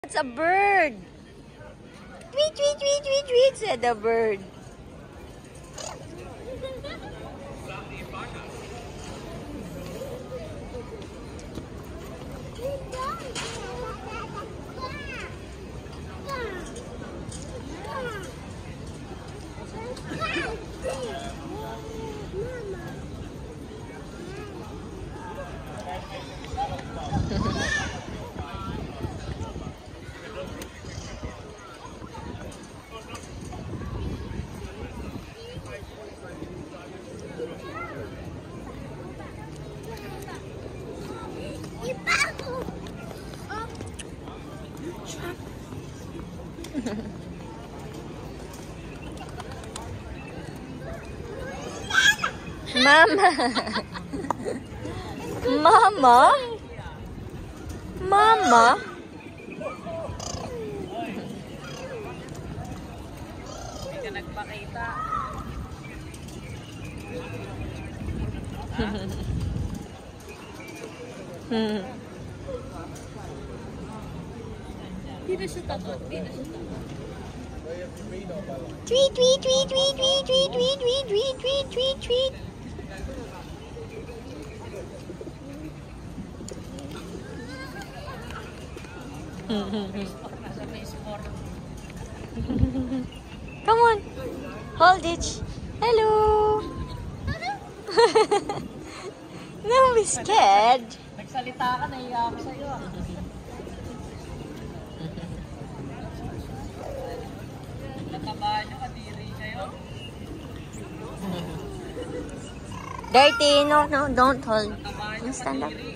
It's a bird. Tweet, tweet, tweet, tweet, tweet, said the bird. Mama. Mama. Mama. Hindi ka nagpakita. Dito siya takot. Dito siya takot. Tweet, tweet, tweet, tweet, tweet, tweet, tweet, tweet, tweet, tweet, tweet, tweet. Come on. Hold it. Hello. Don't be scared. Nagsalita ka, nahiya ako sa'yo. Natabahan nyo, kadiri kayo. Dirty. No, no, don't hold. Stand up.